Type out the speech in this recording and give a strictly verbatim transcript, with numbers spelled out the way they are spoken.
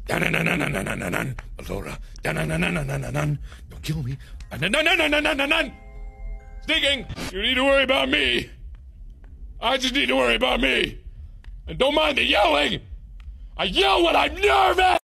Dun-dun-dun-dun-dun-dun-dun. Ballora. Dun-dun-dun-dun-dun-dun. Don't kill me. Dun-dun-dun-dun-dun-dun-dun. Sneaking. You need to worry about me. I just need to worry about me. And don't mind the yelling. I yell when I'm nervous.